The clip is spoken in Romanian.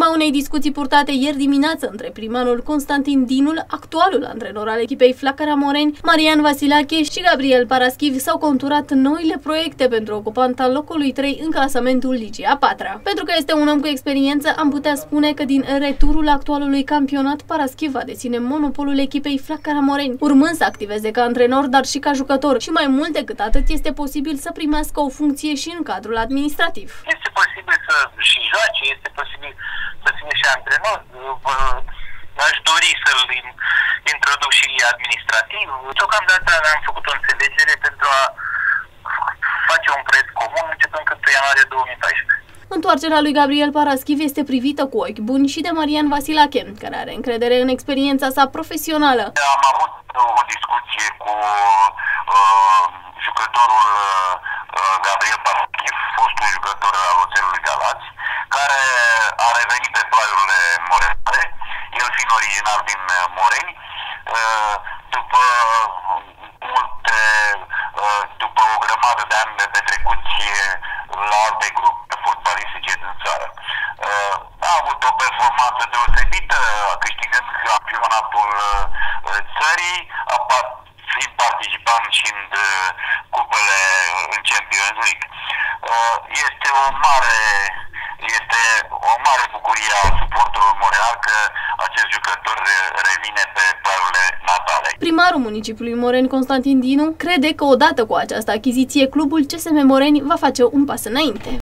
urma unei discuții purtate ieri dimineață între primarul Constantin Dinul, actualul antrenor al echipei Flacăra Moreni, Marian Vasilache și Gabriel Paraschiv, s-au conturat noile proiecte pentru ocupanta locului 3 în clasamentul Ligii a 4-a. Pentru că este un om cu experiență, am putea spune că din returul actualului campionat, Paraschiv va deține monopolul echipei Flacăra Moreni, urmând să activeze ca antrenor, dar și ca jucător. Și mai mult decât atât, este posibil să primească o funcție și în cadrul administrativ. Este posibil să și joace, este posibil să fie și antrenor. Aș dori să-l introduc și administrativ. Deocamdată am făcut o înțelegere pentru a face un proiect comun începând cu ianuarie 2014. Întoarcerea lui Gabriel Paraschiv este privită cu ochi buni și de Marian Vasilache, care are încredere în experiența sa profesională. Am avut o discuție cu jucătorul Gabriel Paraschiv, fostul jucător al Oțelului Galați, care a revenit pe plajurile morenare, el fiind original din Moreni, după o grămadă de ani de petrecuți la alte grupe fotbalistice din țară. A avut o performanță deosebită, câștigând campionatul țării, fiind participant și în cupele în Champions League. Este o mare bucurie a suporterului moreal că acest jucător revine pe planurile natale. Primarul municipiului Moreni, Constantin Dinu, crede că odată cu această achiziție, clubul CSM Moreni va face un pas înainte.